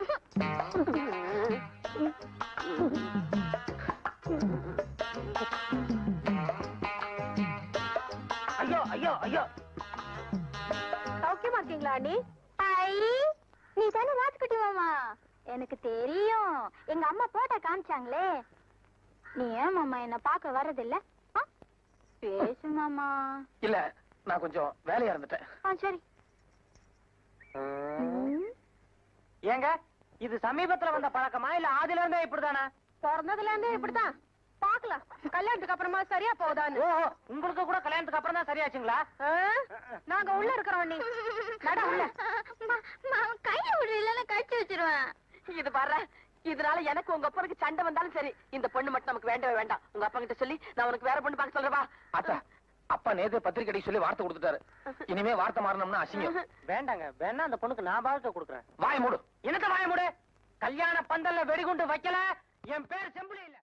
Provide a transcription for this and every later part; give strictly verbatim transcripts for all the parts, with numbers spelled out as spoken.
ஐயோ ஐயோ ஐயோ, சௌக்கியமா இருக்கீங்களா அண்ணி? நீ தானே வாத்துக்குட்டி மாமா? எனக்கு தெரியும், எங்க அம்மா போட்டோ காமிச்சாங்களே. நீ ஏன் மாமா என்ன பார்க்க வர்றதில்ல? பேசு மாமா. இல்ல, நான் கொஞ்சம் வேலையா இருந்துட்டேன். சரி. ஏங்க, இது சமீபத்துல வந்த பழக்கமா இல்ல ஆதில இருந்தே இப்படிதானா? பிறந்ததுல இருந்தே இப்படிதான். பாக்கலாம் கல்யாணத்துக்கு அப்புறமா சரியா போகுதான்னு. ஓ, உங்களுக்கு கூட கல்யாணத்துக்கு அப்புறம் தான் சரியாச்சுங்களா? நாங்க உள்ள இருக்கிறோம். நீ நட உள்ள. கைய விடு, இல்லன்னா கழிச்சு வச்சிருவேன். இது பாரு, இதனால எனக்கு உங்க அப்பனுக்கு சண்டை வந்தாலும் சரி, இந்த பொண்ணு மட்டும் நமக்கு வேண்டவே வேண்டாம். உங்க அப்பா கிட்ட சொல்லி நான் உனக்கு வேற பொண்ணு பார்க்க சொல்றவா? அத்தா, அப்பா நேத்து பத்திரிக்கை சொல்லி வார்த்தை கொடுத்துட்டாரு. இனிமே வார்த்தை மாறணும்னா அசிங்கம். வேண்டாங்க, வேணா அந்த பொண்ணுக்கு நான் வாழ்க்கை கொடுக்குறேன். வாய மூடு. என்னத்த வாய மூடு? கல்யாண பந்தல்ல வெடிகுண்டு வைக்கல. என் பேர் செம்புலி இல்ல.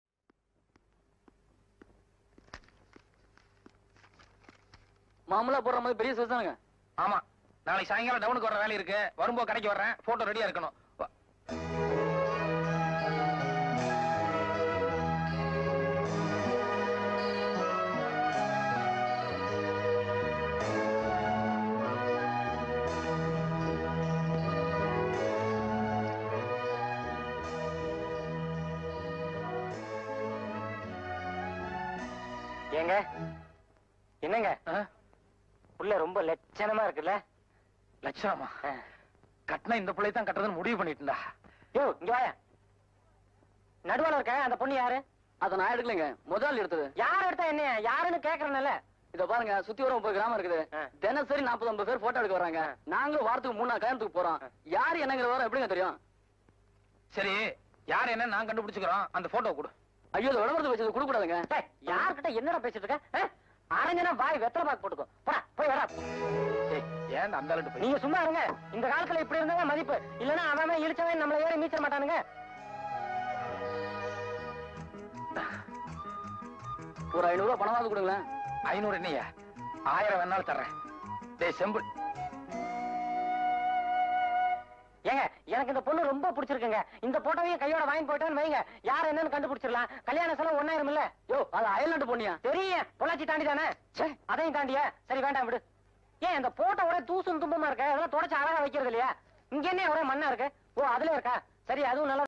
மாமூலா போடுற மாதிரி பெரிய சோசானுங்க. ஆமா, நாளைக்கு சாயங்காலம் டவுனுக்கு வர வேலை இருக்கு. வரும்போது கடைக்கு வர்றேன். போட்டோ ரெடியா இருக்கணும். ஏங்க, என்னங்க உள்ள ரொம்ப லட்சணமா இருக்குல்ல? லட்சணமா? கட்டினா இந்த பிள்ளை தான் கட்டுறதுன்னு முடிவு பண்ணிட்டுண்டா. யோ, இங்க வாயா. நடுவால இருக்க அந்த பொண்ணு யாரு? அத நான் எடுக்கலங்க, முதல் எடுத்தது. யார் எடுத்தா என்ன? யாருன்னு கேக்குறேன்ல. இத பாருங்க, சுத்தி வர முப்பது கிராமம் இருக்குது. தினசரி நாற்பது ஐம்பது பேர் போட்டோ எடுக்க வராங்க. நாங்களும் வாரத்துக்கு மூணு நாள் கல்யாணத்துக்கு போறோம். யாரு என்னங்கிற வர எப்படிங்க தெரியும்? சரி, யார் என்ன நான் கண்டுபிடிச்சுக்கிறோம். அந்த போட்டோ கொடு. ஐயோ, விளம்பரத்தை வச்சது கொடுக்க கூடாதுங்க. யார்கிட்ட என்னடா பேசிட்டு இருக்க? அரஞ்சனா வாய் வெத்தலை பாக்கு போட்டுக்கோ. போடா, போய் வரா. ஏன் அந்த ஆளுட்டு போய்? நீங்க சும்மா இருங்க. இந்த காலத்துல இப்படி இருந்தாங்க மதிப்பு. இல்லன்னா அவன் இழிச்சவன் நம்மள ஏறி மீச்ச மாட்டானுங்க. ஒரு ஐநூறு ரூபாய் பணமாவது கொடுங்களேன். ஐநூறு என்னையா? ஆயிரம் வேணாலும் தர்றேன். டேய் செம்பு, ஏங்க, எனக்கு இந்த பொண்ணு ரொம்ப பிடிச்சிருக்குங்க. இந்த போட்டோவையும் கையோட வாங்கி போயிட்டான்னு வைங்க, யார் என்னன்னு கண்டுபிடிச்சிடலாம். கல்யாண செலவு ஒன்னாயிரம் இல்ல? யோ, அது அயல்நாட்டு பொண்ணியா? தெரியும், பொள்ளாச்சி தாண்டி தானே. அதையும் தாண்டியா? சரி, வேண்டாம் விடு. ஏன் இந்த போட்டோ ஒரே தூசும் தும்பமா இருக்க? அதெல்லாம் தொடச்சு அழகா வைக்கிறது இல்லையா? இங்க என்ன ஒரே மண்ணா இருக்கு? ஓ, அதுல இருக்கா? சரி, அதுவும் நல்லா